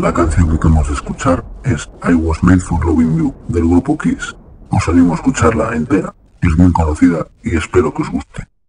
La canción que acabamos de escuchar es I Was Made for Loving You del grupo Kiss. Os animo a escucharla entera, es muy conocida y espero que os guste.